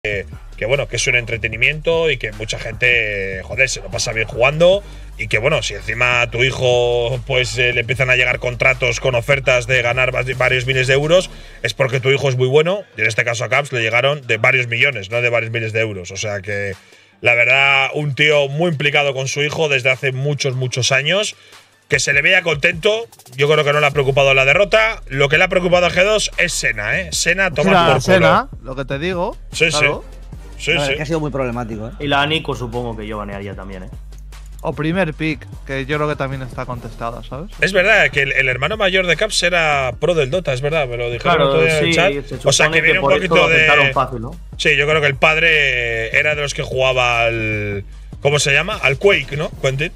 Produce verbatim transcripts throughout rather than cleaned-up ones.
que, que bueno, que es un entretenimiento y que mucha gente, joder, se lo pasa bien jugando. Y que bueno, si encima a tu hijo pues eh, le empiezan a llegar contratos con ofertas de ganar varios miles de euros, es porque tu hijo es muy bueno. Y en este caso a Caps le llegaron de varios millones, no de varios miles de euros. O sea que, la verdad, un tío muy implicado con su hijo desde hace muchos, muchos años. Que se le veía contento. Yo creo que no le ha preocupado la derrota. Lo que le ha preocupado a G dos es Senna, ¿eh? Senna toma por culo. Senna, lo que te digo. Sí, claro. sí. Sí, la sí. que ha sido muy problemático, ¿eh? Y la Nico supongo que yo banearía también, ¿eh? O primer pick, que yo creo que también está contestada, ¿sabes? Es verdad que el, el hermano mayor de Caps era pro del Dota, es verdad, me lo dijeron Claro, otro día en el sí, chat. se O sea que supone viene que un por poquito eso lo de. aceptaron fácil, ¿no? Sí, yo creo que el padre era de los que jugaba al. ¿Cómo se llama? Al Quake, ¿no? Quentin.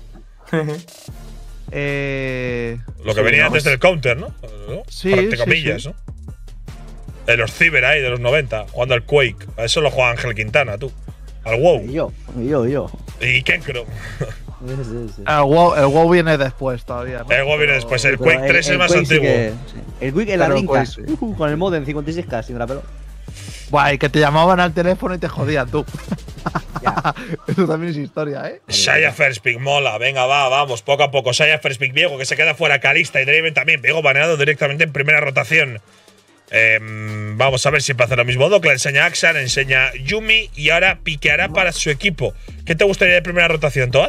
eh. Lo que Sí, venía ¿no? antes del Counter, ¿no? ¿No? Sí, Entre sí, comillas, sí. ¿no? De los Ciber ahí, de los noventa, jugando al Quake. A eso lo juega Ángel Quintana, tú. Al WoW. Y yo, y yo, y yo. Y Kenkro. Sí, sí, sí. El WoW, el WoW viene después todavía, ¿no? El WoW viene Pero- después. El Pero Quake tres es el más Quake sí antiguo. que- sí. El Quake en la Pero el Dreamcast, Quake sí. uh, con el modem cincuenta y seis K sin la pelo. Buah, y que te llamaban al teléfono y te jodían tú. Ya. Eso también es historia, ¿eh? Shaya First Pick, mola, venga, va, vamos, poco a poco. Shaya First Pick, Viego, que se queda fuera. Calista y Draven también. Viego baneado directamente en primera rotación. Eh, vamos a ver si puede hacer lo mismo. Docla enseña a Axan, enseña Yumi y ahora piqueará para su equipo. ¿Qué te gustaría de primera rotación, Toad?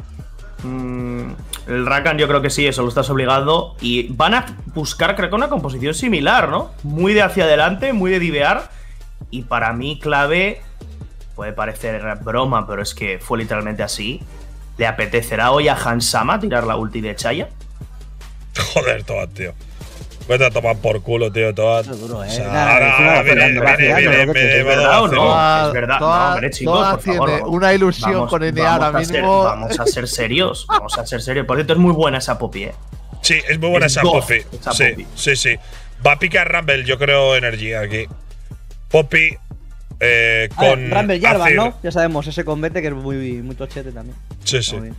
Mm, el Rakan yo creo que sí, eso lo estás obligando. Y van a buscar, creo que una composición similar, ¿no? Muy de hacia adelante, muy de divear. Y para mí, clave, puede parecer broma, pero es que fue literalmente así. ¿Le apetecerá hoy a Hansama tirar la ulti de Chaya? Joder, Toad, tío. Vete a tomar por culo, tío, Toad. Eso es duro, ¿eh? O sea, Nada, ahora, encima ahora va viene, tirando, va viene, tirando, viene, lo que viene, es va verdad o de no? vacío. Es verdad. Toda- No, hombre, chicos, toda por favor, tiene vamos. una ilusión Vamos- con N A ahora vamos a ser- mismo. Vamos a ser serios. Vamos a ser serios. Por cierto, es muy buena esa Poppy, ¿eh? Sí, es muy buena Es esa goth, Poppy. esa Sí, Poppy. sí, sí. Va a picar Rumble, yo creo, Energy aquí. Poppy eh, A ver, con. Rumble Jarvan, Azir. ¿no? Ya sabemos, ese convete que es muy, muy tochete también. Sí, Está sí. muy bien.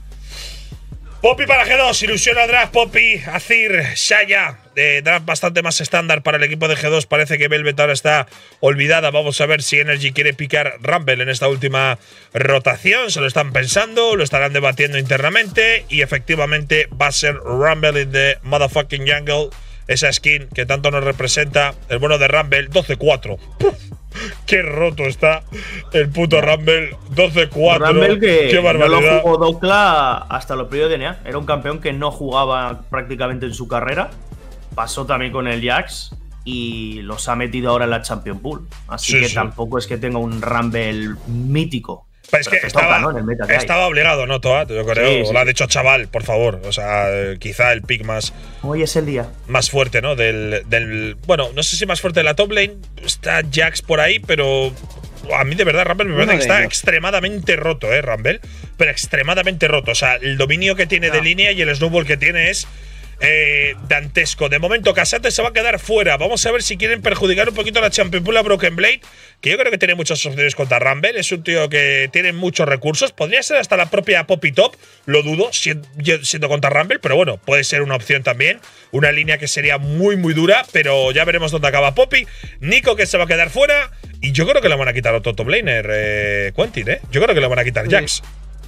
Poppy para G dos, ilusión al draft, Poppy, Azir, Shaya. De draft bastante más estándar para el equipo de G dos. Parece que Velvet ahora está olvidada. Vamos a ver si Energy quiere picar Rumble en esta última rotación. Se lo están pensando, lo estarán debatiendo internamente. Y efectivamente va a ser Rumble in the motherfucking jungle. Esa skin que tanto nos representa. El bueno de Rumble, doce cuatro. Qué roto está el puto Rumble. doce cuatro. Rumble que Qué no barbaridad. lo jugó Docla hasta los periodos de N A. Era un campeón que no jugaba prácticamente en su carrera. Pasó también con el Jax y los ha metido ahora en la Champion Pool. Así Sí, que sí. tampoco es que tenga un Rumble mítico. Pero es que Pero toca, estaba, ¿no? En el meta que hay. estaba obligado, ¿no, Toad? Yo creo. Sí, sí, Lo ha sí. dicho chaval, por favor. O sea, eh, quizá el pick más, Hoy es el día. más fuerte, ¿no? Del, del. Bueno, no sé si más fuerte de la top lane. Está Jax por ahí, pero. A mí de verdad, Rumble me Uno parece que de está ellos. extremadamente roto, ¿eh, Rumble? Pero extremadamente roto. O sea, el dominio que tiene de línea y el snowball que tiene es eh, dantesco. De momento, Casante se va a quedar fuera. Vamos a ver si quieren perjudicar un poquito a la Champion Pool a Broken Blade, que yo creo que tiene muchas opciones contra Rumble. Es un tío que tiene muchos recursos. Podría ser hasta la propia Poppy Top, lo dudo, siendo, siendo contra Rumble, pero bueno, puede ser una opción también. Una línea que sería muy, muy dura, pero ya veremos dónde acaba Poppy. Nico, que se va a quedar fuera. Y yo creo que le van a quitar otro top laner, eh, Quentin, ¿eh? Yo creo que le van a quitar Sí. Jax.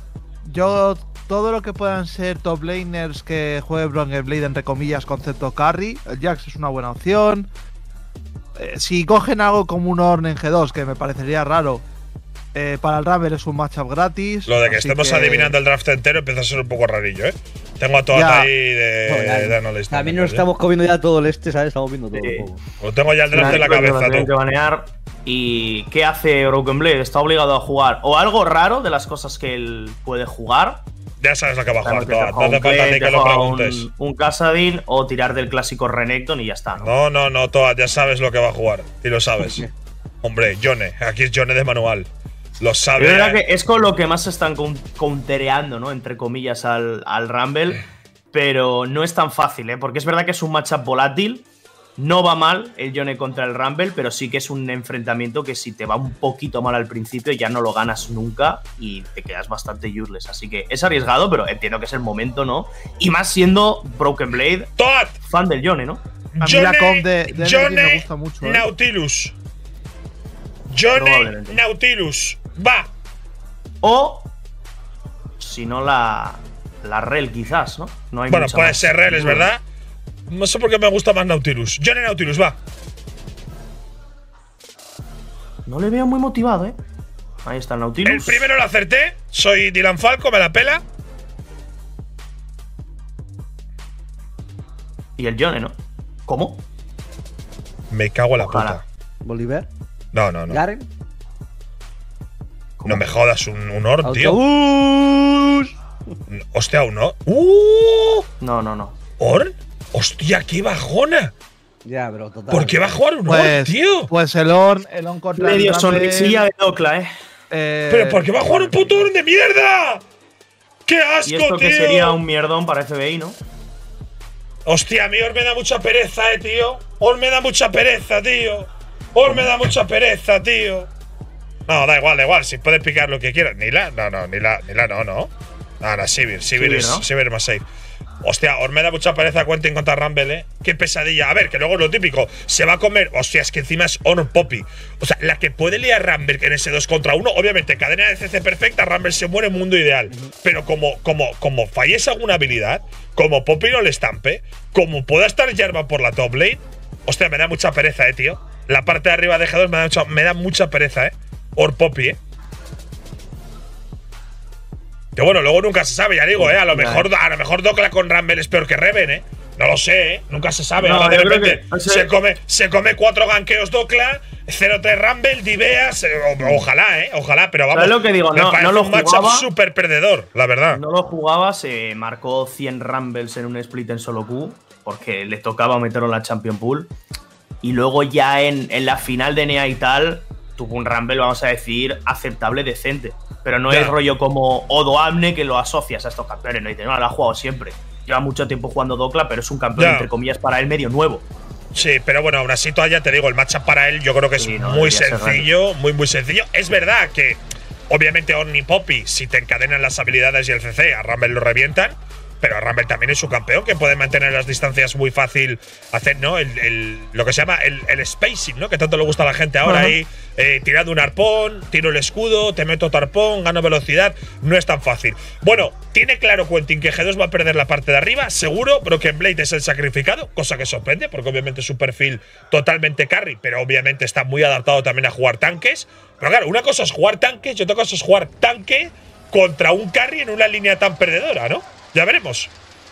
Yo, todo lo que puedan ser top laners que juegue Broken Blade, entre comillas, concepto carry, el Jax es una buena opción. Eh, si cogen algo como un Ornn en G dos, que me parecería raro, eh, para el Rumble es un matchup gratis. Lo de que así estemos que- adivinando el draft entero empieza a ser un poco rarillo, ¿eh? Tengo a todas Ya. ahí de, No, ya, de analista. También nos estamos comiendo ya todo el este, ¿sabes? Estamos viendo todo. Sí. un poco. Lo tengo ya el draft en la Creo que lo cabeza, tienen tú. que banear. ¿Y qué hace Broken Blade? Está obligado a jugar o algo raro de las cosas que él puede jugar. Ya sabes lo que va a jugar, Sabemos que Toad. te No juega hace un falta Kled, ni que te lo juega preguntes. Un, un Kassadin o tirar del clásico Renekton y ya está, ¿no? No, no, no, Toad, ya sabes lo que va a jugar. Y lo sabes. Hombre, Yone. Aquí es Yone de manual. Lo sabe. Es verdad que es con lo que más se están coun- countereando, ¿no? Entre comillas, al, al Rumble. Pero no es tan fácil, ¿eh? Porque es verdad que es un matchup volátil. No va mal el Yone contra el Rumble, pero sí que es un enfrentamiento que si te va un poquito mal al principio ya no lo ganas nunca y te quedas bastante useless. Así que es arriesgado, pero entiendo que es el momento, ¿no? Y más siendo Broken Blade, Toad, fan del Yone, ¿no? A mí la Yone, comp de- de Energy Yone me gusta mucho, ¿eh? Nautilus. Johnny Probablemente. Nautilus. Va. O, si no, la, la Rel quizás, ¿no? No hay Bueno, mucha puede más. ser Rel, es verdad. No sé por qué me gusta más Nautilus. Johnny Nautilus, va. No le veo muy motivado, ¿eh? Ahí está el Nautilus. El primero lo acerté. Soy Dylan Falco, me la pela. Y el Yone, ¿no? ¿Cómo? Me cago en la Ojalá. puta. Bolívar. No, no, no. Garen. No me jodas, un, un Orn, tío. Autobús. Hostia, un Orn. ¡Uh! No, no, no. ¿Orn? Hostia, qué bajona. Ya, pero total. ¿Por qué va a jugar un Orn, Pues, tío? pues el Orn, el Orn contra Medio el Rumble, sonrisilla de Docla, ¿eh? eh, ¿Pero por qué va a jugar un puto Orn de mierda? ¡Qué asco, Y esto tío! que sería un mierdón para F B I, ¿no? Hostia, a mí Orn me da mucha pereza, eh, tío. Orn me da mucha pereza, tío. Orn me da mucha pereza, tío. No, da igual, da igual. Si puedes picar lo que quieras. Nila, no, no, Nila, Nila, no, no. No, no, Sivir, Sivir Sivir, es, ¿no? Sivir es más safe. Hostia, Orn me da mucha pereza Quentin contra Rumble, eh. Qué pesadilla. A ver, que luego es lo típico. Se va a comer. Hostia, es que encima es Orn Poppy. O sea, la que puede liar Rumble en ese dos contra uno, obviamente, cadena de C C perfecta, Rumble se muere, mundo ideal. Pero como, como, como falles alguna habilidad, como Poppy no le estampe, como pueda estar Jarvan por la top lane, hostia, me da mucha pereza, eh, tío. La parte de arriba de G dos me da mucha, me da mucha pereza, eh. Or Poppy, eh. Que bueno, luego nunca se sabe, ya digo, eh. A lo mejor, a lo mejor Docla con Rumble es peor que Reven, eh. No lo sé, eh. Nunca se sabe. No, Ahora de yo creo repente que- o sea- se, come, se come cuatro ganqueos Docla, cero tres Rumble, Diveas. eh, o- ojalá, eh. Ojalá, pero vamos. ¿Sabes lo que digo? me No- parece no lo un matchup jugaba. súper perdedor, la verdad. No lo jugaba, se marcó cien Rumbles en un split en solo Q, porque le tocaba meterlo en la Champion Pool. Y luego ya en, en la final de N E A y tal, tuvo un Rumble, vamos a decir, aceptable, decente. Pero no Ya. es rollo como Odo Amne, que lo asocias a estos campeones. No dice, no, lo ha jugado siempre. Lleva mucho tiempo jugando Docla, pero es un campeón, Ya. entre comillas, para él medio nuevo. Sí, pero bueno, aún así todavía te digo, el matchup para él yo creo que es Sí, no, muy debería ser sencillo, muy muy sencillo. Es verdad que obviamente Ornn y Poppy, si te encadenan las habilidades y el C C, a Rumble lo revientan, pero a Rumble también es su campeón que puede mantener las distancias muy fácil, hacer, ¿no? El, el- lo que se llama el, el spacing, ¿no? Que tanto le gusta a la gente ahora Ajá. ahí, eh, tirando un arpón, tiro el escudo, te meto otro arpón, gano velocidad, no es tan fácil. Bueno, tiene claro Quentin que G dos va a perder la parte de arriba, seguro, Broken Blade es el sacrificado, cosa que sorprende, porque obviamente es un perfil totalmente carry, pero obviamente está muy adaptado también a jugar tanques. Pero claro, una cosa es jugar tanques y otra cosa es jugar tanque contra un carry en una línea tan perdedora, ¿no? Ya veremos.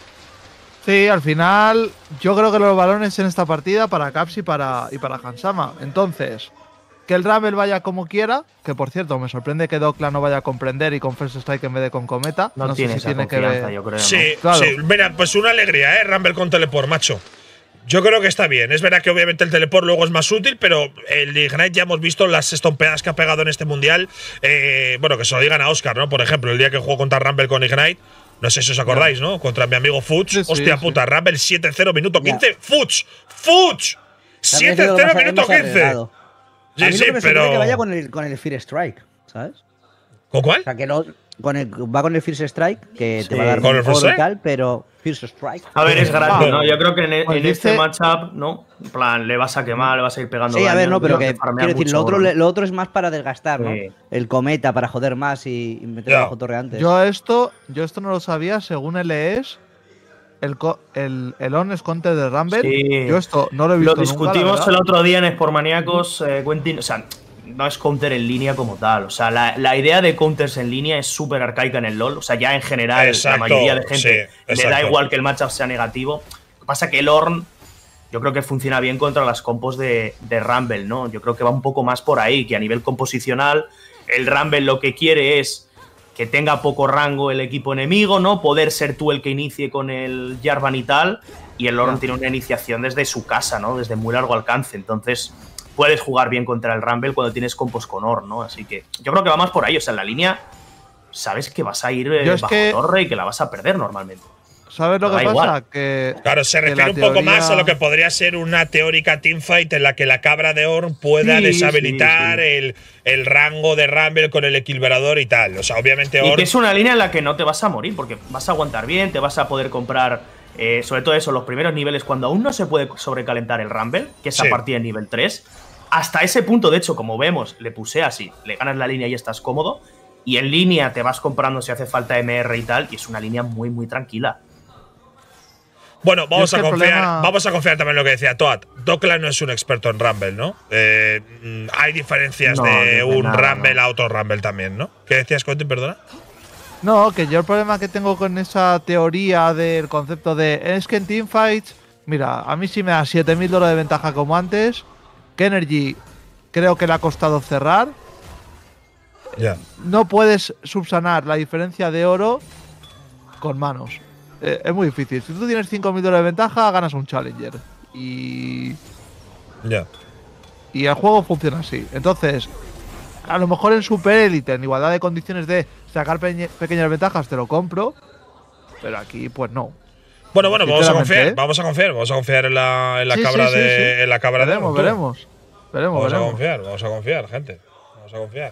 Sí, al final yo creo que los balones en esta partida para Caps y para, y para Hansama. Entonces, que el Rumble vaya como quiera, que por cierto me sorprende que Docla no vaya a comprender y con First Strike en vez de con Cometa. No, No, sé tiene si esa tiene que confianza, ver. yo creo. ¿no? Sí, Claro. sí. Mira, pues una alegría, ¿eh? Rumble con teleport, macho. Yo creo que está bien. Es verdad que obviamente el teleport luego es más útil, pero el Ignite ya hemos visto las estompeadas que ha pegado en este mundial. Eh, bueno, que se lo digan a Oscar, ¿no? Por ejemplo, el día que jugó contra Rumble con Ignite. No sé si os acordáis, ¿no? Contra mi amigo Fuchs. Sí, sí, Hostia sí. puta, Rumble siete cero, minuto Ya. quince. ¡Fuchs! ¡Fuchs! También siete creo cero, que minuto más- más quince. arriesgado. Sí, a mí sí, lo que me sorprende pero. es que vaya con el, con el Fear Strike, ¿sabes? ¿Con cuál? O sea, que no, con el, va con el First Strike, que Sí. te va a dar ¿Con el un First oro y Strike? tal, pero First Strike. A ver, es gratis, Ah, ¿no? Yo creo que en, e- pues en este dice- matchup, ¿no? En plan, le vas a quemar, le vas a ir pegando. Sí, a daño, ver, no, pero creo que farmea quiero decir, mucho lo otro, oro. le- lo otro es más para desgastar, ¿no? Sí. El cometa para joder más y, y meter Ya. abajo torre antes. Yo esto, yo esto no lo sabía, según L E S, el, co- el, el Honest Counter de Rumble. Sí. Yo esto no lo he visto Lo discutimos nunca, la el verdad. otro día en Sportmaníacos, eh, Quentin. O sea, no es counter en línea como tal. O sea, la, la idea de counters en línea es súper arcaica en el LoL. O sea, ya en general, Exacto, la mayoría de gente sí, le da exacto. igual que el matchup sea negativo. Lo que pasa que el Ornn, yo creo que funciona bien contra las compos de, de Rumble, ¿no? Yo creo que va un poco más por ahí, que a nivel composicional, el Rumble lo que quiere es que tenga poco rango el equipo enemigo, ¿no? Poder ser tú el que inicie con el Jarvan y tal. Y el Ornn Ya. tiene una iniciación desde su casa, ¿no? Desde muy largo alcance. Entonces, puedes jugar bien contra el Rumble cuando tienes compos con Ornn, ¿no? Así que yo creo que va más por ahí. O sea, en la línea sabes que vas a ir eh, Yo es bajo que- torre y que la vas a perder normalmente. ¿Sabes lo Da que igual. pasa? Que Claro, se que refiere la un poco teoría- más a lo que podría ser una teórica teamfight en la que la cabra de Ornn pueda Sí, deshabilitar sí, sí. El, el rango de Rumble con el equilibrador y tal. O sea, obviamente Y Ornn. que es una línea en la que no te vas a morir, porque vas a aguantar bien, te vas a poder comprar, eh, sobre todo eso, los primeros niveles, cuando aún no se puede sobrecalentar el Rumble, que es Sí. a partir del nivel tres. hasta ese punto, de hecho, como vemos, le puse así, le ganas la línea y estás cómodo. Y en línea te vas comprando si hace falta M R y tal, y es una línea muy, muy tranquila. Bueno, vamos a confiar, problema... vamos a confiar también en lo que decía Toad. Dokla no es un experto en Rumble, ¿no? Eh, hay diferencias no, de no, un nada, Rumble no. a otro Rumble también, ¿no? ¿Qué decías, Quentin? Perdona. No, que yo el problema que tengo con esa teoría del concepto de es que en teamfights, mira, a mí sí me da siete mil dólares de ventaja como antes, que Energy creo que le ha costado cerrar. Ya. No puedes subsanar la diferencia de oro con manos. Eh, es muy difícil. Si tú tienes cinco mil dólares de ventaja, ganas un Challenger. Y. Ya. Y el juego funciona así. Entonces, a lo mejor en Super Elite, en igualdad de condiciones de sacar pe pequeñas ventajas, te lo compro. Pero aquí, pues no. Bueno, bueno, vamos a confiar, ¿eh? vamos a confiar, vamos a confiar en la, en la Sí, cabra sí, sí, de. sí. En la cabra veremos, de veremos. Veremos, Vamos veremos. a confiar, vamos a confiar, gente. Vamos a confiar.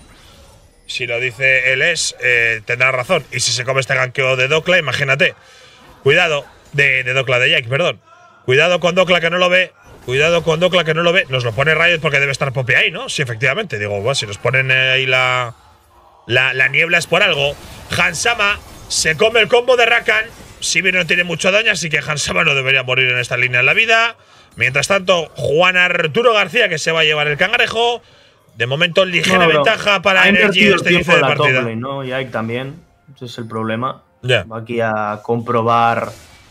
Si lo dice él es, eh, tendrá razón. Y si se come este ganqueo de Dokla, imagínate. Cuidado, de, de Dokla, de Jake, perdón. Cuidado con Dokla que no lo ve. Cuidado con Dokla que no lo ve. Nos lo pone Riot porque debe estar Poppy ahí, ¿no? Sí, efectivamente. Digo, bueno, si nos ponen ahí la, la, la niebla es por algo. Hansama se come el combo de Rakan. Si bien no tiene mucho daño, así que Hansama no debería morir en esta línea en la vida. Mientras tanto, Juan Arturo García que se va a llevar el cangrejo. De momento, ligera No, ventaja para ha Energy en invertido este tiempo inicio de en la partida. top lane, ¿no? Y Ike también. Ese es el problema. Ya. Va aquí a comprobar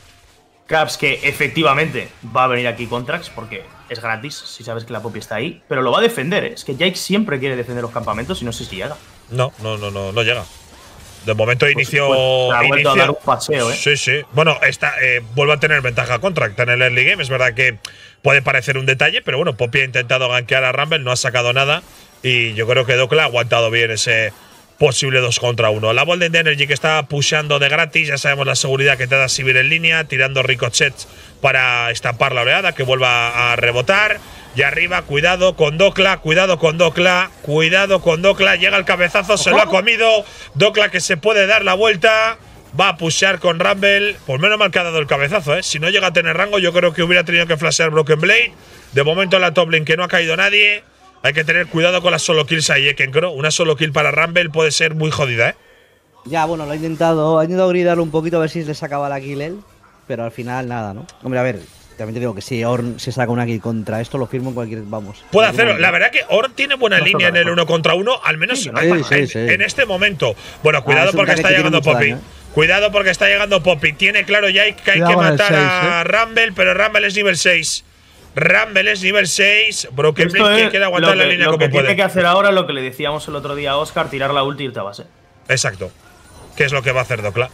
Caps que efectivamente va a venir aquí Contracts porque es gratis si sabes que la Poppy está ahí. Pero lo va a defender, ¿eh? Es que Jake siempre quiere defender los campamentos y no sé si llega. No, no, no, no, no llega. De momento Pues, inicio. pues, ha vuelto inicio a dar un paseo, ¿eh? Sí, sí. Bueno, está, eh, vuelve a tener ventaja Contract en el early game. Es verdad que puede parecer un detalle, pero bueno, Poppy ha intentado gankear a Rumble, no ha sacado nada. Y yo creo que Dokla ha aguantado bien ese posible dos contra uno. La Golden de Energy que está pushando de gratis, ya sabemos la seguridad que te da Sivir en línea, tirando ricochets para estampar la oleada, que vuelva a rebotar. Y arriba, cuidado con Dokla, cuidado con Dokla, cuidado con Dokla. Llega el cabezazo, se lo ha comido. Dokla que se puede dar la vuelta. Va a pushear con Rumble. Pues menos mal que ha dado el cabezazo, ¿eh? Si no llega a tener rango, yo creo que hubiera tenido que flashear Broken Blade. De momento en la top lane que no ha caído nadie. Hay que tener cuidado con las solo kills ahí, ¿eh, Kenkro? Una solo kill para Rumble puede ser muy jodida, ¿eh? Ya, bueno, lo ha intentado, ha intentado gridarlo un poquito a ver si le sacaba la kill él, pero al final nada, ¿no? Hombre, a ver, también te digo que si Ornn se saca una kill contra esto, lo firmo en cualquier, vamos. Puede en cualquier hacerlo. La momento. verdad que Ornn tiene buena No línea en toca el de uno contra uno, al menos Sí, en, sí, sí, en- sí. en este momento. Bueno, Ah, cuidado es un porque tanque está que tiene llegando mucho Poppy. daño, ¿eh? Cuidado porque está llegando Poppy. Tiene claro ya que hay que Cuidado con el matar seis, a Rumble, pero Rumble es nivel seis. Rumble es nivel seis. Broken Esto Blade que es quiere aguantar lo la que, línea lo como que puede. tiene que hacer ahora lo que le decíamos el otro día a Oscar, tirar la ulti y irte a base. Exacto. ¿Qué es lo que va a hacer Dokla?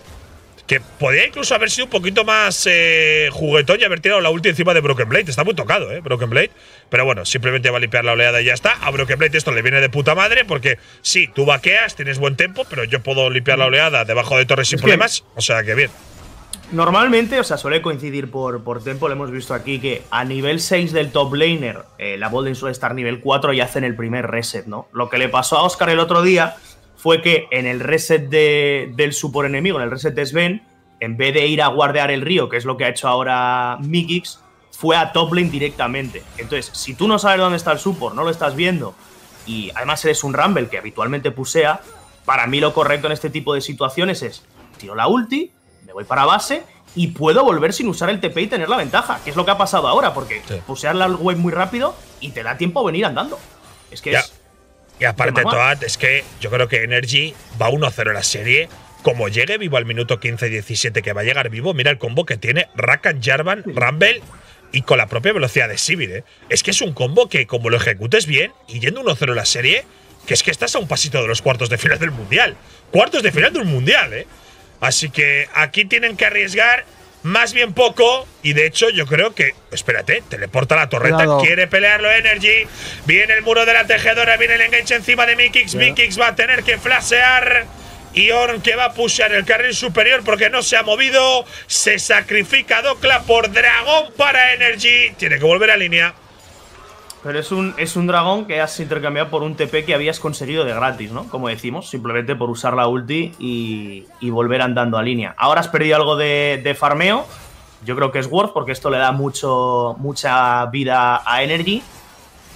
Que podía incluso haber sido un poquito más eh, juguetón y haber tirado la ulti encima de Broken Blade. Está muy tocado, ¿eh? Broken Blade. Pero bueno, simplemente va a limpiar la oleada y ya está. A Broken Blade esto le viene de puta madre porque sí, tú vaqueas, tienes buen tempo, pero yo puedo limpiar la oleada debajo de torres sin Es que- problemas. O sea que bien. Normalmente, o sea, suele coincidir por, por tempo. Lo hemos visto aquí que a nivel seis del top laner, eh, la Bolden suele estar nivel cuatro y hacen el primer reset, ¿no? Lo que le pasó a Oscar el otro día fue que en el reset de, del support enemigo, en el reset de Sven, en vez de ir a guardear el río, que es lo que ha hecho ahora Mikix, fue a top lane directamente. Entonces, si tú no sabes dónde está el support, no lo estás viendo, y además eres un Rumble que habitualmente pusea, para mí lo correcto en este tipo de situaciones es tiro la ulti, me voy para base y puedo volver sin usar el T P y tener la ventaja, que es lo que ha pasado ahora, porque Sí. pusear la wave muy rápido y te da tiempo a venir andando. Es que Ya. es… Y aparte, de mamá. Toad, es que yo creo que Energy va uno a cero en la serie. Como llegue vivo al minuto quince diecisiete, que va a llegar vivo, mira el combo que tiene Rakan, Jarvan, Rumble y con la propia velocidad de Sivir, ¿eh? Es que es un combo que, como lo ejecutes bien y yendo uno a cero en la serie, que es que estás a un pasito de los cuartos de final del mundial. Cuartos de final de un mundial, ¿eh? Así que aquí tienen que arriesgar más bien poco. Y de hecho, yo creo que. Espérate, teleporta la torreta. Cuidado. Quiere pelearlo Energy. Viene el muro de la tejedora. Viene el engage encima de Mikix. Ya. Mikix va a tener que flashear. Y Ornn que va a pushear el carril superior porque no se ha movido. Se sacrifica Dokla por dragón para Energy. Tiene que volver a línea. Pero es un, es un dragón que has intercambiado por un T P que habías conseguido de gratis, ¿no? Como decimos, simplemente por usar la ulti y, y volver andando a línea. Ahora has perdido algo de, de farmeo. Yo creo que es worth porque esto le da mucho, mucha vida a Energy.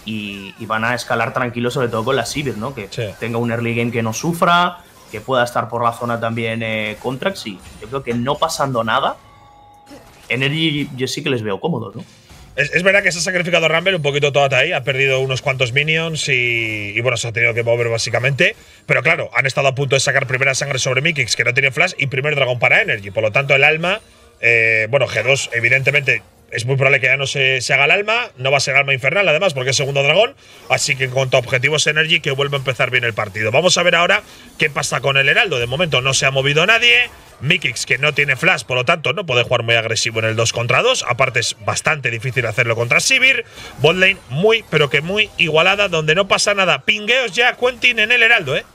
y, y van a escalar tranquilos, sobre todo con la Sivir, ¿no? Que Sí. tenga un early game que no sufra, que pueda estar por la zona también eh, Contracts, y yo creo que no pasando nada, Energy yo sí que les veo cómodos, ¿no? Es, es verdad que se ha sacrificado Rumble un poquito toda ahí, ha perdido unos cuantos minions y, y bueno, se ha tenido que mover básicamente. Pero claro, han estado a punto de sacar primera sangre sobre Mikix, que no tiene flash, y primer dragón para Energy. Por lo tanto, el alma, eh, bueno, G dos, evidentemente, es muy probable que ya no se, se haga el alma. No va a ser alma infernal, además, porque es segundo dragón. Así que en cuanto a objetivos Energy, que vuelva a empezar bien el partido. Vamos a ver ahora qué pasa con el Heraldo. De momento no se ha movido nadie. Mikix, que no tiene flash, por lo tanto no puede jugar muy agresivo en el dos contra dos. Aparte es bastante difícil hacerlo contra Sivir. Botlane muy, pero que muy igualada, donde no pasa nada. Pingueos ya Quentin en el Heraldo, ¿eh?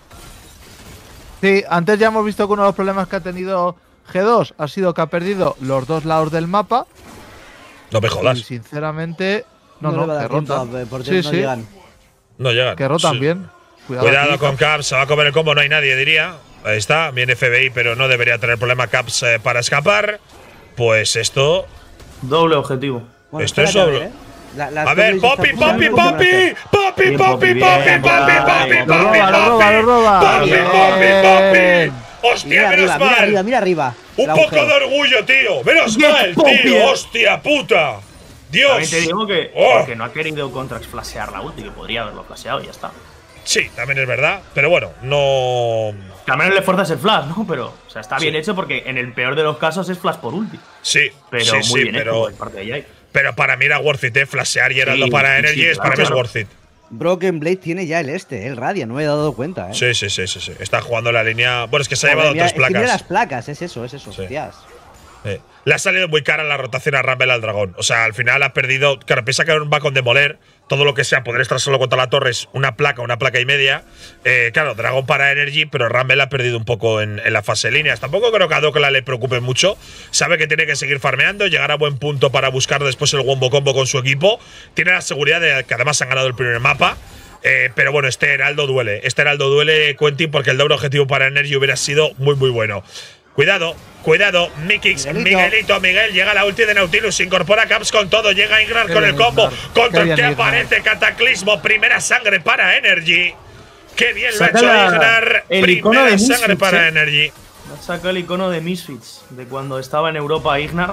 Sí, antes ya hemos visto que uno de los problemas que ha tenido G dos ha sido que ha perdido los dos lados del mapa. No me Y jodas. sinceramente, no, le no, va a que dar tiempo, rota. a- por Sí, tiempo no sí, llegan. No llegan. que rota Sí. también. Cuidado, Cuidado aquí. con Caps, se va a comer el combo, no hay nadie, diría. Ahí está, viene F B I, pero no debería tener problema Caps eh, para escapar. Pues esto. Doble objetivo. Bueno, Esto es espérate, solo- ¿eh? La- las A ver, Toblades Poppy, están Poppy, funcionando Poppy, mucho Poppy, Bien, Poppy, Poppy, Poppy, bien, Poppy, Poppy, bien. Poppy, Lo roba, lo roba, lo roba. Poppy, Bien. Poppy, Poppy. Hostia, Mira menos arriba, mira arriba, mal. mira arriba. Un El poco agujero. de orgullo, tío. Menos Bien, mal, Poppy. tío. Hostia puta. Dios. También te digo que Oh. porque no ha querido Contracts flashear la ulti, que podría haberlo flasheado y ya está. Sí, también es verdad. Pero bueno, no. Que al menos le fuerzas el flash, ¿no? Pero, o sea, está Sí. bien hecho porque en el peor de los casos es flash por ulti. Sí, Pero sí, muy sí, bien hecho pero. por parte de Jai. Pero para mí era worth it, eh. Flashear y Heraldo Sí, para sí, Energy sí, es para claro, mí es claro. worth it. Broken Blade tiene ya el este, el Radia, no me he dado cuenta, ¿eh? Sí, sí, sí, sí, sí. Está jugando la línea. Bueno, es que se ha Joder, llevado mira, otras es que mira las placas. placas, es eso, es eso, Sí. hostias. Eh, Le ha salido muy cara la rotación a Rumble al dragón. O sea, al final ha perdido. Claro, piensa que va con demoler. Todo lo que sea poder estar solo contra la torre es una placa, una placa y media. Eh, claro, dragón para Energy, pero Rumble ha perdido un poco en, en la fase de líneas. Tampoco creo que a Dokla le preocupe mucho. Sabe que tiene que seguir farmeando, llegar a buen punto para buscar después el wombo combo con su equipo. Tiene la seguridad de que además han ganado el primer mapa. Eh, pero bueno, este Heraldo duele. Este Heraldo duele, Quentin, porque el doble objetivo para Energy hubiera sido muy, muy bueno. Cuidado, cuidado, Mikix, Miguelito. Miguelito, Miguel, llega la ulti de Nautilus, se incorpora Caps con todo, llega Ignar Qué con el bien, combo, Ignar. contra Qué el que bien, Ignar. aparece Cataclismo, primera sangre para Energy. Qué bien lo ha Saca hecho la- Ignar, el icono primera de sangre Misfits, para eh. Energy. Saca el icono de Misfits, de cuando estaba en Europa Ignar.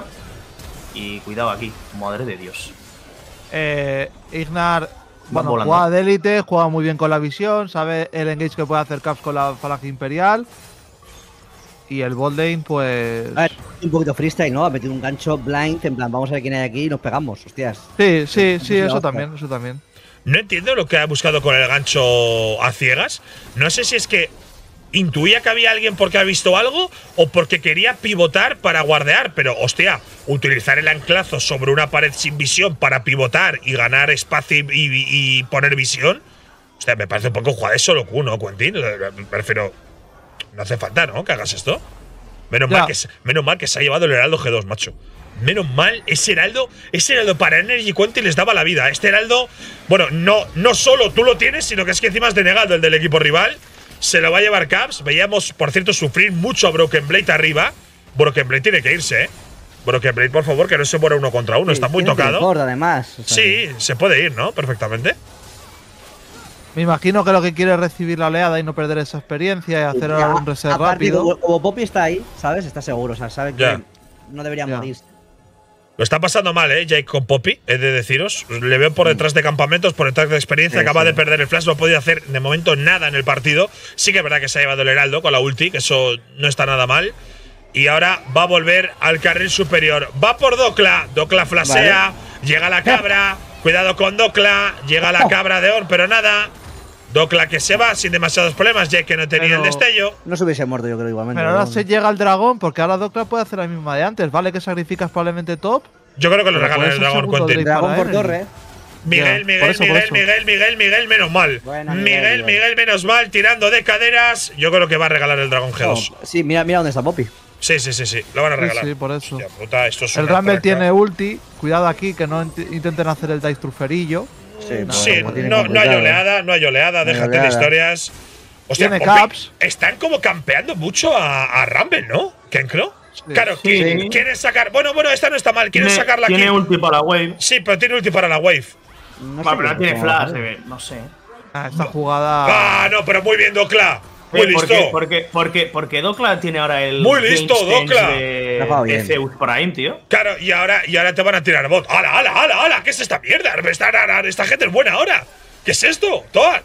Y cuidado aquí, madre de Dios. Eh, Ignar, bueno, volando. juega de élite, juega muy bien con la visión, sabe el engage que puede hacer Caps con la falange imperial. Y el Botlane, pues. A ver, un poquito freestyle, ¿no? Ha metido un gancho blind, en plan, vamos a ver quién hay aquí y nos pegamos, hostias. Sí, sí, Sí, sí, eso otra. también, eso también. No entiendo lo que ha buscado con el gancho a ciegas. No sé si es que intuía que había alguien porque ha visto algo o porque quería pivotar para guardear. Pero, hostia, utilizar el anclazo sobre una pared sin visión para pivotar y ganar espacio y, y- y poner visión. Hostia, me parece un poco jugar de solo Q, ¿no, Quentin? Me prefiero. No hace falta, ¿no? Que hagas esto. Menos Ya. mal, que, se- menos mal que se ha llevado el Heraldo G dos, macho. Menos mal, ese Heraldo, ese Heraldo para Energy Quentin les daba la vida. Este Heraldo, bueno, no, no solo tú lo tienes, sino que es que encima es denegado el del equipo rival. Se lo va a llevar Caps. Veíamos, por cierto, sufrir mucho a Broken Blade arriba. Broken Blade tiene que irse, ¿eh? Broken Blade, por favor, que no se muera uno contra uno. Está muy Tiene tocado. teleport, además. o sea Sí, se puede ir, ¿no? Perfectamente. Me imagino que lo que quiere es recibir la oleada y no perder esa experiencia y que- hacer Ya, un reset aparte, rápido. Como, como Poppy está ahí, ¿sabes? Está seguro, o sea, sabe que Ya. no debería Ya. morir. Lo está pasando mal, ¿eh? Jake con Poppy, he de deciros. Le veo por detrás de campamentos, por detrás de experiencia. Sí, Acaba sí. de perder el flash, no ha podido hacer de momento nada en el partido. Sí que es verdad que se ha llevado el Heraldo con la ulti, que eso no está nada mal. Y ahora va a volver al carril superior. Va por Dokla. Dokla flasea. Llega la cabra. Cuidado con Dokla. Llega la cabra de Or, pero nada. Dokla que se va sin demasiados problemas, Jake que no tenía Pero- el destello. No se hubiese muerto, yo creo, igualmente. Pero ahora ¿no? se llega al dragón, porque ahora Dokla puede hacer la misma de antes. Vale que sacrificas probablemente top. Yo creo que le Pero regalan puede el ser dragón, segundo Quentin. Drake. Dragón para por Energy. torre. Miguel, Ya, por Miguel, eso, por Miguel, eso. Miguel, Miguel, Miguel, Miguel, menos mal. Buena, Miguel, Miguel, Miguel. Miguel, menos mal, tirando de caderas. Yo creo que va a regalar el dragón G dos. No, sí, mira, mira dónde está Poppy. Sí, sí, sí, sí, lo van a Sí, regalar. sí, por eso. Hostia puta, esto es El una Rumble traca. tiene ulti. Cuidado aquí, que no int- intenten hacer el dice truferillo. Sí, pues, Sí, lo tiene no, no hay complicado. oleada, no hay oleada, No hay déjate de oleada. historias. Hostia, Tiene Poppy, caps. están como campeando mucho a, a Rumble, ¿no? ¿Kenkro? Claro, Sí. qui- quieren sacar. Bueno, bueno, esta no está mal, quieren Tiene, sacarla aquí. tiene ulti para la wave. Sí, pero tiene ulti para la wave. No Bueno, pero no tiene cómo flash, va a debe- no sé. Ah, esta jugada. Ah, no, pero muy bien, Docla. Muy Eh, listo. Porque, porque, porque, porque Dokla tiene ahora el. Muy listo, Game Sense Dokla. De, Lo ha jugado de bien. Zeus Prime, tío. Claro, y ahora, y ahora te van a tirar bot. ¡Hala, hala, hala, hala! ¿Qué es esta mierda? Esta, esta gente es buena ahora. ¿Qué es esto? Toad.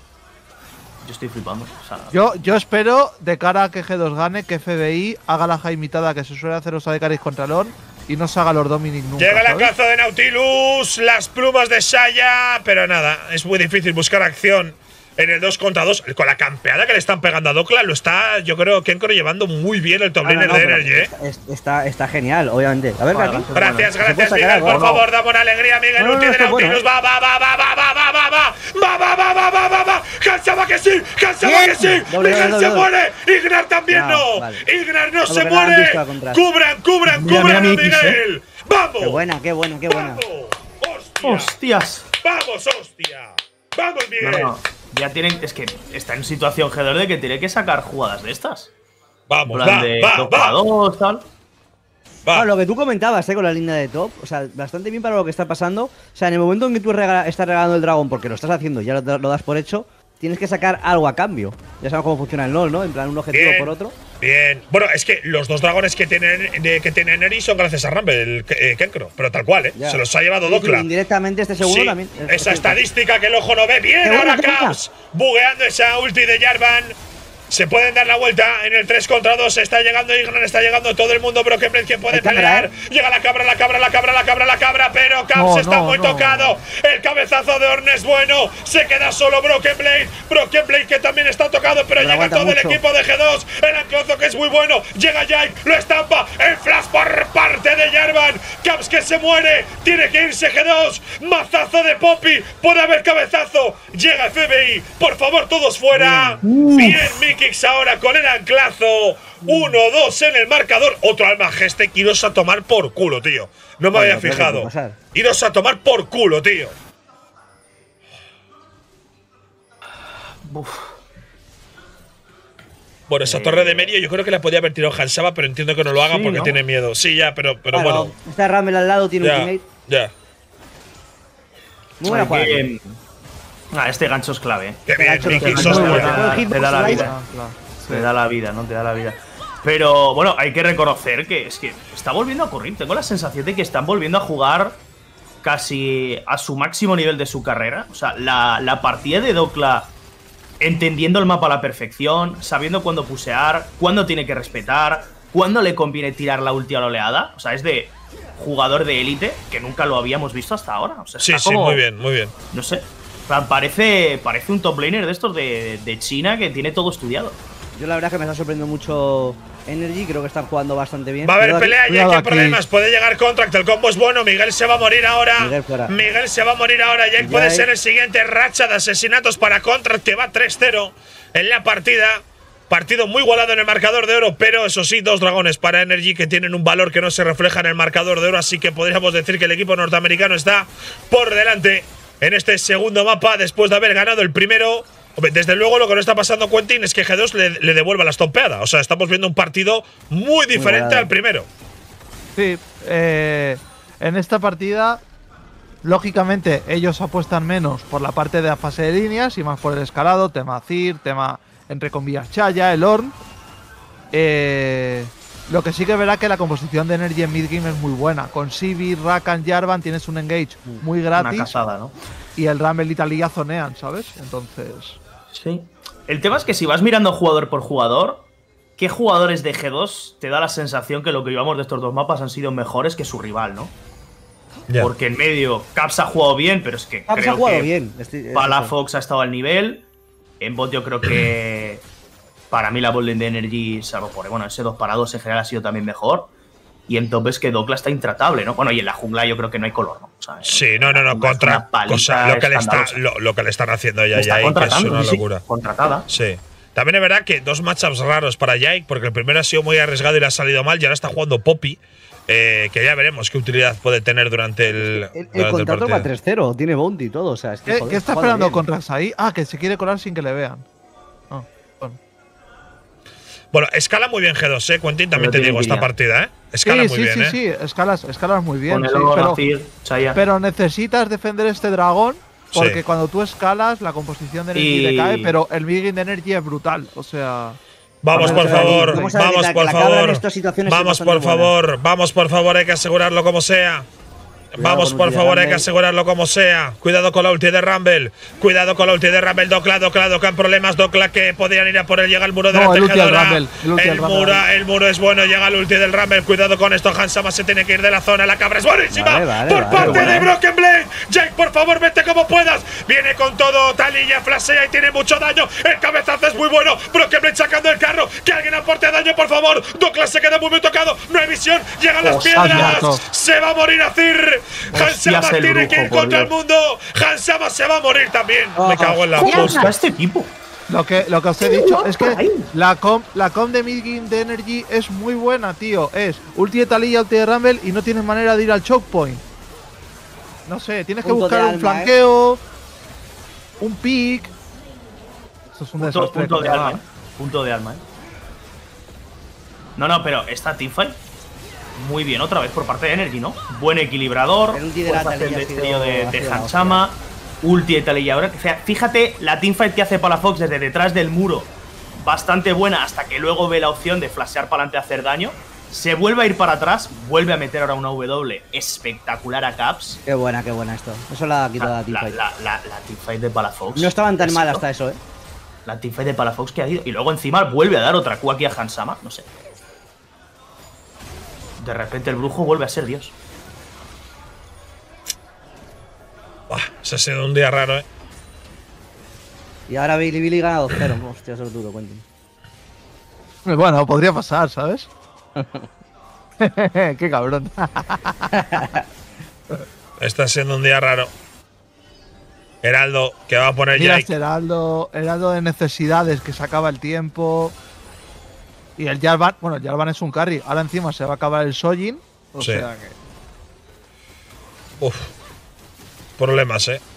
Yo estoy flipando. O sea, Yo, yo espero, de cara a que G dos gane, que F B I haga la jaimitada que se suele hacer los Adecaris contra Lon y no se haga los Dominic nunca. Llega la ¿sabes? caza de Nautilus, las plumas de Shaya, pero nada, es muy difícil buscar acción en el dos contra dos. Con la campeada que le están pegando a Dokla, lo está, yo creo, Kenkro llevando muy bien el top Ah, no, laner no, de pero Energy, ¿eh? está, está, está genial, obviamente. A ver, Vale, Gaki. gracias. Gracias, Se puede gracias, sacar Miguel. algo, Por ¿no? favor, dame una alegría, Miguel. No, no, Ulti no, de está bueno, Nautilus. Va, va, va, va, va, va, va, va, va. Va, va, va, va, va, va, va. Cansaba que sí, cansaba Bien. que sí. Doble, Miguel doble, se doble. muere. Ignar también No, no. vale. Ignar no No, se porque no han muere. visto la contra. Cubran, cubran, Mira, cubran a mira mi X, Miguel. ¡Vamos! Qué buena, qué buena, qué buena. ¡Vamos! ¡Hostia! ¡Hostias! ¡Vamos, hostia! ¡Vamos, No, Miguel! no. Ya tienen. Es que está en situación G dos de que tiene que sacar jugadas de estas. Vamos, En plan va, de va, dos para va, dos, tal. va. Ah, lo que tú comentabas, eh, con la línea de top, o sea, bastante bien para lo que está pasando. O sea, en el momento en que tú regala- estás regalando el dragón porque lo estás haciendo, ya lo, lo das por hecho, tienes que sacar algo a cambio. Ya sabes cómo funciona el LoL, ¿no? En plan, un objetivo Bien. por otro. Bien. Bueno, es que los dos dragones que tienen de- que tiene Neri son gracias a Rumble, el eh, Kenkro. Pero tal cual, ¿eh? Ya. Se los ha llevado Sí, sí, Dokla. indirectamente este segundo Sí, también. es- esa es- estadística que el ojo no ve. Bien, Qué buena, ahora qué buena. Caps. Bugueando esa ulti de Jarvan. Se pueden dar la vuelta en el tres contra dos. Está llegando Ignar, está llegando todo el mundo. Pero que quien puede Hay cabra, pelear. ¿eh? Llega la cabra, la cabra, la cabra, la cabra, la cabra. Pero Caps No, está no, muy no. tocado. El cabezazo de Ornn es bueno. Se queda solo Broken Blade. Broken Blade que también está tocado. Pero Pero llega aguanta todo el mucho. equipo de G dos. El anclazo que es muy bueno. Llega Jake, lo estampa. El flash por parte de Jarvan. Caps que se muere. Tiene que irse G dos. Mazazo de Poppy. Puede haber cabezazo. Llega F B I. Por favor, todos fuera. Bien, Mikix ahora con el anclazo. uno dos en el marcador. Otro alma geste. Iros a tomar por culo, tío. No me Joder, había lo peor que fijado. puede pasar. Iros a tomar por culo, tío. Uf. Bueno, esa torre de medio yo creo que la podía haber tirado Hansaba, pero entiendo que no lo haga Sí, porque ¿no? tiene miedo. Sí, ya, pero, pero Claro, bueno. está Rumble al lado, tiene un Ya, teammate. ya. Muy buena Hay jugada. que- Ah, este gancho es clave. ¿eh? Qué bien, Gancho, Mikix, gancho, sos muy muy bueno. bueno. Buen hitbox, Te da la slice. vida. Ah, claro. Te da la vida, ¿no? Te da la vida. Pero bueno, hay que reconocer que es que está volviendo a ocurrir. Tengo la sensación de que están volviendo a jugar casi a su máximo nivel de su carrera. O sea, la, la partida de Dokla entendiendo el mapa a la perfección, sabiendo cuándo pusear, cuándo tiene que respetar, cuándo le conviene tirar la ulti a la oleada. O sea, es de jugador de élite que nunca lo habíamos visto hasta ahora. O sea, Sí, está sí, como- muy bien, muy bien. No sé. En plan, Parece, parece un top laner de estos de, de China que tiene todo estudiado. Yo la verdad es que me está sorprendiendo mucho Energy, creo que están jugando bastante bien. Va a haber Cuidado aquí. pelea y cuidado aquí hay aquí. problemas. Puede llegar Contract, el combo es bueno. Miguel se va a morir ahora. Miguel fuera. Miguel se va a morir ahora. Jake Ya puede hay- ser el siguiente racha de asesinatos para Contract, que va tres cero en la partida. Partido muy igualado en el marcador de oro, pero eso sí, dos dragones para Energy que tienen un valor que no se refleja en el marcador de oro, así que podríamos decir que el equipo norteamericano está por delante en este segundo mapa después de haber ganado el primero. Hombre, desde luego lo que no está pasando, Quentin, es que G dos le, le devuelva la estompeada. O sea, estamos viendo un partido muy diferente igualado. al primero. Sí, eh, en esta partida, lógicamente, ellos apuestan menos por la parte de la fase de líneas y más por el escalado, tema Zir, tema, entre comillas, Chaya, el Ornn. Eh, lo que sí que verá que la composición de Energy en midgame es muy buena. Con Sivir, Rakan, Jarvan tienes un engage muy Una gratis casada, ¿no? y el Rumble y Taliyah zonean, ¿sabes? Entonces… Sí. El tema es que si vas mirando jugador por jugador, ¿qué jugadores de G dos te da la sensación que lo que llevamos de estos dos mapas han sido mejores que su rival, ¿no? Ya. Porque en medio, Caps ha jugado bien, pero es que Caps creo ha jugado que bien. Estoy- es Palafox ha estado al nivel. En bot yo creo que para mí la botlane de Energy, salvo por bueno, ese dos para dos en general ha sido también mejor. Y en top es que Dokla está intratable, ¿no? Bueno, y en la jungla yo creo que no hay color, ¿no? O sea, Sí, no, no, la no, jungla es contra una paliza cosa, lo que le está, escandalosa. lo, lo que le están haciendo ya, Está ya, que es contratando, una sí, sí, locura. contratada. Sí. También es verdad que dos matchups raros para Jake, porque el primero ha sido muy arriesgado y le ha salido mal, y ahora está jugando Poppy, eh, que ya veremos qué utilidad puede tener durante el. El, durante el contrato partido. va tres cero, tiene bounty y todo. O sea, es que, ¿Qué, joder, qué está jugando esperando bien. con Rax ahí? Ah, que se quiere colar sin que le vean. Ah, bueno. Bueno, escala muy bien G dos, eh, Quentin, también Pero te tiene digo, esta línea. partida, eh. Escala sí, muy sí, bien, sí, ¿eh? sí, escalas, escalas muy bien. Con el sí, oro, pero, Nacir, Chaya. pero necesitas defender este dragón porque Sí. cuando tú escalas la composición de energía Y- te cae, pero el Migin de energía es brutal. O sea, Vamos, Vamos por a ver, favor, vamos a ver vamos, que por la cabra en favor. estas situaciones es Vamos, bastante por buena. favor, vamos, por favor, hay que asegurarlo como sea. Vamos, con por ulti de favor, hay que Rumble. asegurarlo como sea. Cuidado con la ulti de Rumble. Cuidado con la ulti de Rumble. Docla, Docla, Docla en problemas. Docla que podían ir a por él. Llega el muro de No, la el ulti del tejedora. Rumble, el ulti del Rumble. muro, el muro es bueno. Llega el ulti del Rumble. Cuidado con esto. Hansama se tiene que ir de la zona. La cabra es buenísima. Vale, vale, por vale, parte vale. de Broken Blade. Jake, por favor, vete como puedas. Viene con todo. Talilla, flashea y tiene mucho daño. El cabezazo es muy bueno. Broken Blade sacando el carro. Que alguien aporte daño, por favor. Docla se queda muy bien tocado. No hay visión. Llegan las Hostia, piedras. Marco. Se va a morir Azir. Hansama Hostias, el tiene que ir brujo, por contra el Dios. mundo. Hansama se va a morir también. Oh, Me cago en la ¿Cómo puta. está este equipo? lo que, lo que os he ¿Qué dicho guapa es que hay? la com, la com de Migin de Energy es muy buena, tío. Es ulti de Taliyah, ulti de Rumble y no tienes manera de ir al choke point. No sé, tienes que Punto de buscar un alma, flanqueo, un pick. Esto es un Punto, desastre. punto de colega. alma, ¿eh? Punto de alma, ¿eh? No, no, pero esta teamfight muy bien otra vez por parte de Energy, ¿no? Buen equilibrador. El ulti de la puedes hacer el Taliyah ha sido- destello de, ha de sido la Hansama. Ulti de Taliyah ahora. que sea, Fíjate la teamfight que hace Palafox desde detrás del muro. Bastante buena hasta que luego ve la opción de flashear para adelante a hacer daño. Se vuelve a ir para atrás. Vuelve a meter ahora una W espectacular a Caps. Qué buena, qué buena esto. Eso la ha quitado La, la, la, teamfight. la, la, la teamfight de Palafox. No estaban tan ¿Qué ha mal sido? hasta eso, eh. La teamfight de Palafox que ha ido. Y luego encima vuelve a dar otra Q aquí a Hansama. No sé. De repente el brujo vuelve a ser Dios. Buah, ese ha sido un día raro, ¿eh? Y ahora Billy Billy gana dos cero. Hostia, eso es duro, Quentin. Bueno, podría pasar, ¿sabes? Qué cabrón. Está siendo un día raro. Heraldo, que va a poner Mira, Jake. este Heraldo, Heraldo de necesidades que se acaba el tiempo. Y el Jarvan, bueno, el Jarvan es un carry. Ahora encima se va a acabar el Sojin. O Sí. sea que. Uf. Problemas, ¿eh?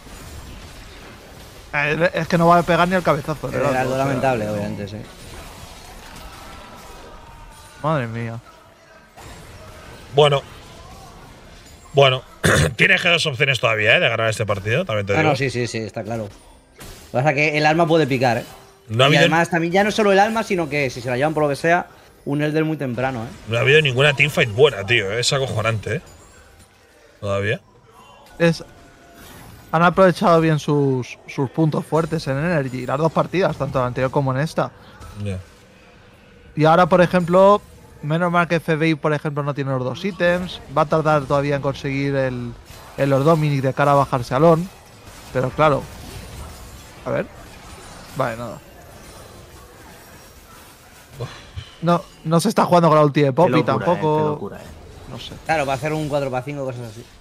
Eh, Es que no va a pegar ni el cabezazo. el Era Heraldo, algo o sea, lamentable, obviamente, sí. Madre mía. Bueno. Bueno. Tienes que dos opciones todavía, ¿eh? De ganar este partido, también te Ah, digo. no, sí, sí, sí, está claro. Lo que pasa es que el alma puede picar, eh. No ha y habido, además, también ya no solo el alma, sino que si se la llevan por lo que sea, un Elder muy temprano, eh. no ha habido ninguna teamfight buena, tío. ¿eh? Es acojonante, ¿eh? Todavía. Es, han aprovechado bien sus, sus puntos fuertes en Energy. Las dos partidas, tanto en la anterior como en esta. Ya. Y ahora, por ejemplo, menos mal que F B I, por ejemplo, no tiene los dos ítems. Va a tardar todavía en conseguir el, el Lord Dominic de cara a bajarse a Lon. Pero claro. A ver. Vale, nada. No, no se está jugando con la ulti de Qué Poppy locura, tampoco. eh, qué locura, eh. No sé. Claro, para hacer un cuatro para cinco, cosas así.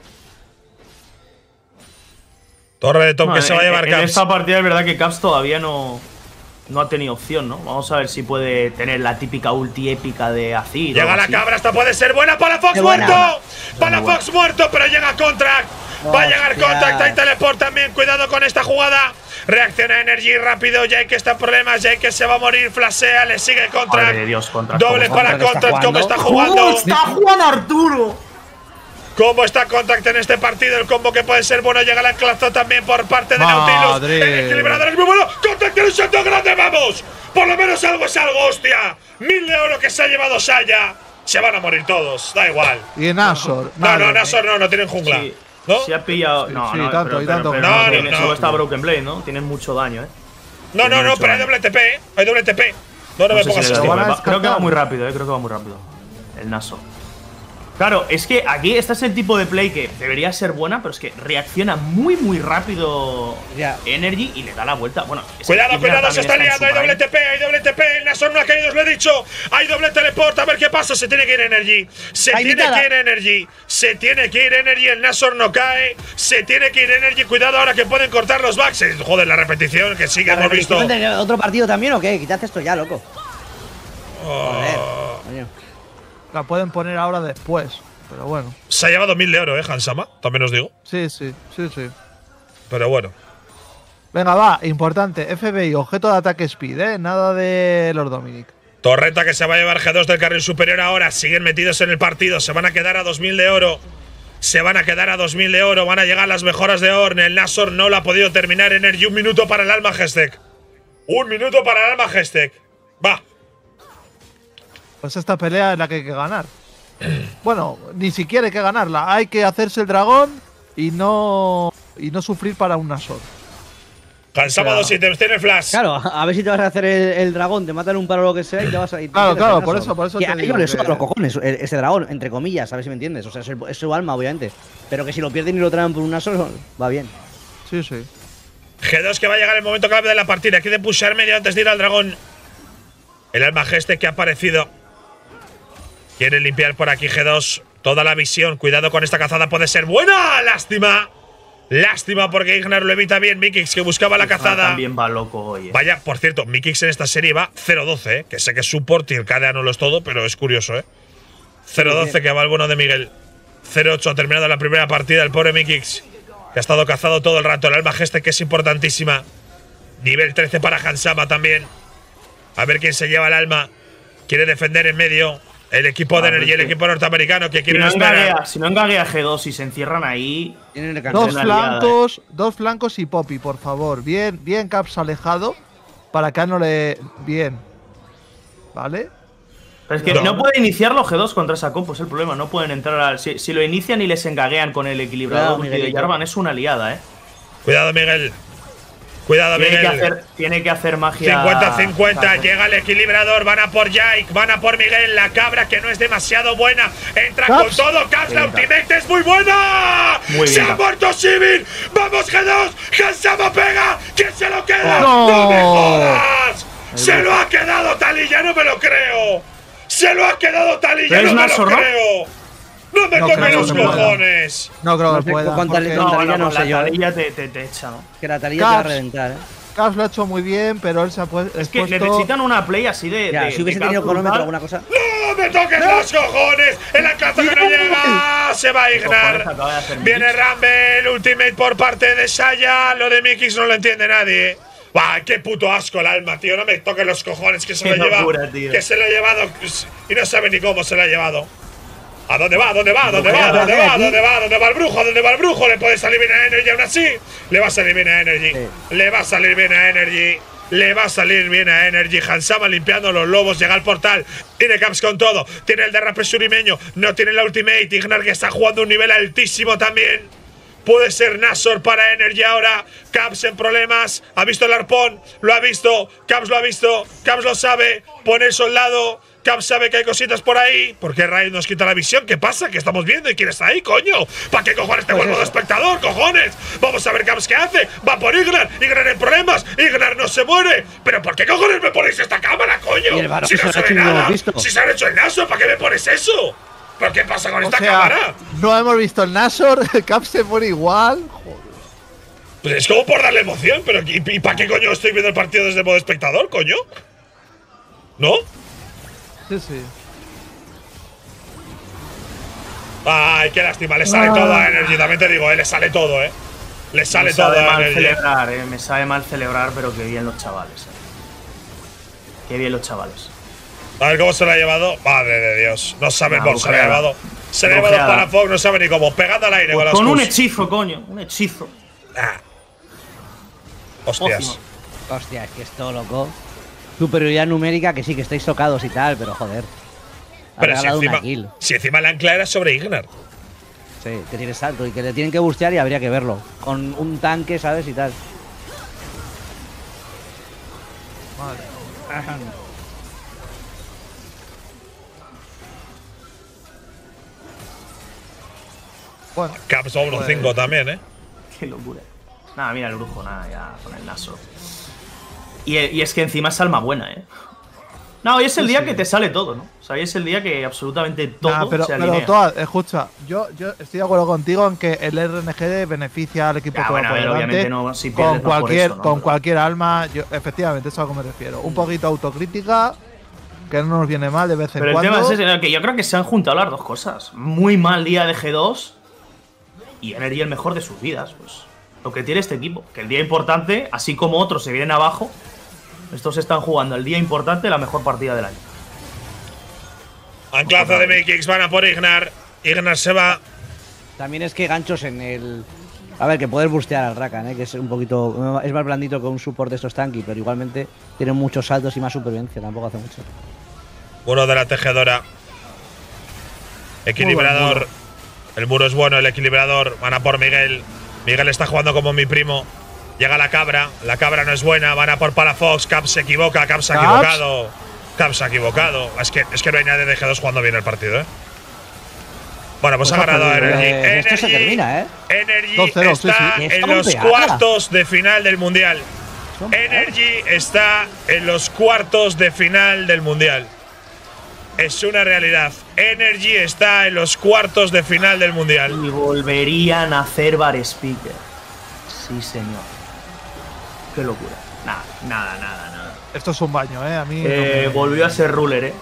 Torre de top No, que en- se va a llevar en, en Caps. esta partida es verdad que Caps todavía no, no ha tenido opción, ¿no? Vamos a ver si puede tener la típica ulti épica de Azir. o Llega algo la así. cabra, esta puede ser buena para Fox Qué buena. muerto. Para Muy buena. Fox muerto, pero llega Contract. Va a llegar Hostia. Contract, hay teleport también. Cuidado con esta jugada. Reacciona Energy rápido. Jake está en problemas. Jake se va a morir. Flashea, le sigue Contract. Madre de Dios, Contract, Doble ¿cómo para está Contract. ¿Cómo está jugando? jugando? está jugando Arturo! ¿Cómo está Contract en este partido? El combo que puede ser bueno. Llega la enclazo también por parte de Nautilus. Madre. El equilibrador es muy bueno. Contract tiene un salto grande. ¡Vamos! Por lo menos algo es algo, hostia. Mil de oro que se ha llevado Saya. Se van a morir todos. Da igual. Y en Azor. No, madre no, mía. Nasor no, no tienen jungla. Sí, ¿No? sí ha pillado. Sí, no, sí, no, tanto pero, y pero- tanto pero como no, no, tiene- no, solo no. está Broken Blade, ¿no? Tienen mucho daño, ¿eh? No, no, Tiene no, mucho pero hay daño. doble T P, ¿eh? Hay doble T P. No, no, No me sé pongas si le esto. lo van a va- Creo que va descartar. muy rápido, eh. Creo que va muy rápido. El Naso. Claro, es que aquí este es el tipo de play que debería ser buena, pero es que reacciona muy, muy rápido Ya. Energy y le da la vuelta. Bueno, es que Cuidado, Kidna cuidado, se también está en liando. su Hay doble prime. T P, hay doble T P. El Nasor no ha caído, os lo he dicho. Hay doble teleport. A ver qué pasa. Se tiene que ir Energy. Se Hay tiene mitad. que ir Energy. Se tiene que ir Energy. El Nasor no cae. Se tiene que ir Energy. Cuidado ahora que pueden cortar los backs. Eh, Joder, la repetición que sí que ¿La hemos visto. repetición de otro partido también o qué? Quítate esto ya, loco. Joder. Oh. Coño. La pueden poner ahora después. Pero bueno. Se ha llevado mil de oro, ¿eh, Hansama? También os digo. Sí, sí, sí, sí. Pero bueno. Venga, va, importante. F B I, objeto de ataque speed, ¿eh? Nada de Lord Dominic. Torreta que se va a llevar G dos del carril superior ahora. Siguen metidos en el partido. Se van a quedar a dos mil de oro. Se van a quedar a dos mil de oro. Van a llegar las mejoras de Ornn. El Nashor no lo ha podido terminar. Energy, un minuto para el Alma Gestek. Un minuto para el Alma Gestek. Va. Pues esta pelea es la que hay que ganar. Bueno, ni siquiera hay que ganarla. Hay que hacerse el dragón y no, y no sufrir para un Nashor. Cansama dos ítems, tiene flash. Claro, a ver si te vas a hacer el, el dragón, te matan un paro o lo que sea y te vas a ir. Claro, claro, por eso, por eso que te a digo ellos les que- suda los cojones, e- ese dragón, entre comillas, a ver si me entiendes. O sea, es, el- es su alma, obviamente. Pero que si lo pierden y lo traen por una sola, va bien. Sí, sí. G dos que va a llegar el momento clave de la partida. Quiere pushar medio antes de ir al dragón. El Alma Gestek que ha aparecido. Quiere limpiar por aquí G dos. Toda la visión. Cuidado con esta cazada, puede ser buena. Lástima. Lástima porque Ignar lo evita bien. Mikix que buscaba la cazada. También va loco hoy. eh. Vaya, por cierto, Mikix en esta serie va cero doce, ¿eh? Que sé que es support y el K D A no lo es todo, pero es curioso, ¿eh? cero doce que va el bueno de Miguel. cero ocho ha terminado la primera partida el pobre Mikix, que ha estado cazado todo el rato. El Alma Gestek que es importantísima. Nivel trece para Hansama también. A ver quién se lleva el alma. Quiere defender en medio. El equipo de A ver, Energy, el sí. equipo norteamericano que Si quiere no, esperar. engaguea, si no engaguea G dos y se encierran ahí. Tienen que Dos una liada, flancos, dos flancos y Poppy, por favor. Bien, bien Caps alejado para que no le… Bien. ¿Vale? Pero es que No. no, puede iniciarlo G dos contra esa compo, es el problema. No pueden entrar al. Si, si lo inician y les engaguean con el equilibrador Cuidado, ulti de Miguelito. Jarvan, es una liada, eh. Cuidado, Miguel. Cuidado, Tiene que, Miguel. hacer, tiene que hacer magia. cincuenta cincuenta, Claro. llega el equilibrador, van a por Jake, van a por Miguel, la cabra que no es demasiado buena, entra Caps. con todo, Caps, la Bien, Caps. ultimate es muy buena, Muy se bien, ha Caps. muerto Sivir, vamos G dos, Hansama pega, ¿quién se lo queda? No. me jodas, se lo ha quedado Taliyah, no me lo creo, se lo ha quedado Taliyah, Pero no es me lo Nashor, ¿no? creo, no me No toquen creo los que pueda. cojones. No creo No que sé pueda. cuánta porque le- No, Taliyah bueno, no con sé la yo, eh. Taliyah te, te, te echa, ¿no? Que la Taliyah te va a Caps. reventar, eh. Caps lo ha hecho muy bien, pero él se ha pu- Es que expuesto… necesitan una play así de. Ya, de- si hubiese de tenido Caps cronómetro o brutal. alguna cosa. ¡No me toques los cojones! ¡El alcance que no llega! Se va a Cojones Ignar. acaba de hacer Viene Mikix. Rumble, ultimate por parte de Saya. Lo de Mikix no lo entiende nadie. ¡Bah, qué puto asco el alma, tío! No me toques los cojones que se Qué lo lleva. locura, tío. Que se lo ha llevado y no sabe ni cómo se lo ha llevado. ¿A dónde va? ¿A dónde va? ¿A dónde va? ¿A Brujeada, dónde va? ¿A aquí. dónde va? ¿A dónde va el brujo? ¿A dónde va el brujo? ¿Le puede salir bien a Energy aún así? Le va a salir bien a Energy. Sí. Le va a salir bien a Energy. Le va a salir bien a Energy. Hansama limpiando los lobos. Llega al portal. Tiene Caps con todo. Tiene el derrape surimeño. No tiene la ultimate. Ignar que está jugando un nivel altísimo también. Puede ser Nashor para Energy ahora. Caps en problemas. Ha visto el arpón. Lo ha visto. Caps lo ha visto. Caps lo sabe. Pone el soldado. Caps sabe que hay cositas por ahí. ¿Por qué Raid nos quita la visión? ¿Qué pasa? ¿Qué estamos viendo? ¿Y quién está ahí, coño? ¿Para qué cojones te vuelvo de espectador, cojones? Vamos a ver Caps qué hace. Va por Ignar. Ignar en problemas. Ignar no se muere. ¿Pero por qué cojones me ponéis esta cámara, coño? Y el varón Si que no se se lo ve ha hecho y no lo nada. hemos visto. Si se han hecho el Nashor, ¿para qué me pones eso? ¿Pero qué pasa con O esta sea, cámara? no hemos visto el Nashor, Caps se pone igual. Joder. Pues es como por darle emoción, pero ¿y, y para qué coño estoy viendo el partido desde modo espectador, coño? ¿No? Sí, sí. Ay, qué lástima, le sale todo a Energy, también te digo, eh, le sale todo, eh. Le sale Me todo sabe a mal Energy. celebrar, eh. Me sabe mal celebrar, pero qué bien los chavales, eh. Qué bien los chavales. A ver cómo se lo ha llevado. Madre de Dios, no sabe Una por se lo ha brujeada. llevado. Se lo ha llevado Brujeada. para Fog, no sabe ni cómo. Pegando al aire con Pues las con un Qs. hechizo, coño. Un hechizo. Ah. Hostias. Pócima. Hostia, es que es todo loco. Superioridad numérica, que sí, que estáis tocados y tal, pero joder. Ha Pero si regalado encima, una kill. si encima la ancla era sobre Ignar. Sí, que tiene salto y que le tienen que bustear y habría que verlo. Con un tanque, ¿sabes? Y tal. Madre. Bueno, Caps uno Pues- cinco también, eh. Qué locura. Nada, mira el brujo, nada, ya con el Nashor. Y, y es que encima es alma buena, eh. No, hoy es el Sí, día sí. que te sale todo, ¿no? O sea, hoy es el día que absolutamente todo nah, pero, se pero alinea. Toad, escucha, yo, yo estoy de acuerdo contigo en que el R N G D beneficia al equipo Ya, que va bueno, a por ver, delante obviamente no, si pierdes con no por cualquier, eso, ¿no? con Pero- cualquier alma. Yo, efectivamente, eso es a lo que me refiero. Un poquito de autocrítica, que no nos viene mal de vez en Pero el cuando. tema es ese, que yo creo que se han juntado las dos cosas. Muy mal día de G dos y Energy el mejor de sus vidas. Pues lo que tiene este equipo. Que el día importante, así como otros se vienen abajo, estos están jugando el día importante la mejor partida del año. Anclazo de Mikix, van a por Ignar. Ignar se va. También es que ganchos en el. A ver, que poder bustear al Rakan, ¿eh? Que es un poquito. Es más blandito que un support de estos tanky, pero igualmente tiene muchos saltos y más supervivencia, tampoco hace mucho. Muro de la tejedora. Equilibrador. Muro. El muro es bueno, el equilibrador. Van a por Miguel. Miguel está jugando como mi primo. Llega la cabra. La cabra no es buena. Van a por Palafox. Caps se equivoca. Caps se ha Caps. equivocado. Caps se ha equivocado. Es que, es que no hay nadie de G dos jugando bien el partido, ¿eh? Bueno, pues, Pues ha ganado ha perdido, Energy. eh, esto se Energy, termina, ¿eh? Energy dos cero, sí, está sí. en Está los golpeada. cuartos de final del Mundial. Energy está en los cuartos de final del Mundial. Es una realidad. Energy está en los cuartos de final del Mundial. Y volverían a hacer Bar Speaker. Sí, señor. Qué locura. Nada, nada, nada, nada. Esto es un baño, ¿eh? A mí. Eh, no me- volvió a ser ruler, ¿eh?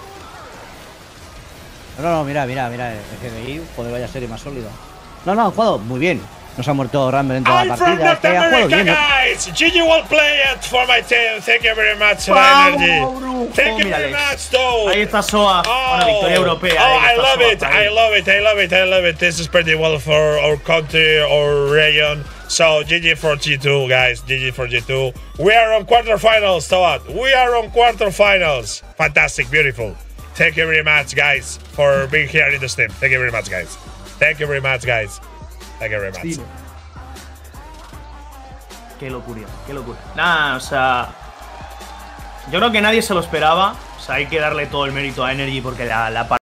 No, no, mira, mira, mira. El G B I, joder, vaya serie más sólida. No, no, han jugado muy bien. Nos ha muerto Rumble en toda I'm la from partida. Es North que ha jugado America, bien, ¿eh? guys. G G well played for my team. Thank you very much, Vamos, Energy. Brujo, Thank you mírale. very much, though. Ahí está Soa. Una victoria europea. Oh, ahí I está love Soa it. por ahí. I love it. I love it. I love it. This is pretty well for our country, our region. So, G G for G two, guys. G G for G two. We are on quarterfinals, Toad. We are on quarterfinals. Fantastic. Beautiful. Thank you very much, guys, for being here in the stream. Thank you very much, guys. Thank you very much, guys. Thank you very much. Sí. Qué locura, qué locura. Nada, o sea. Yo creo que nadie se lo esperaba. O sea, hay que darle todo el mérito a Energy porque la, la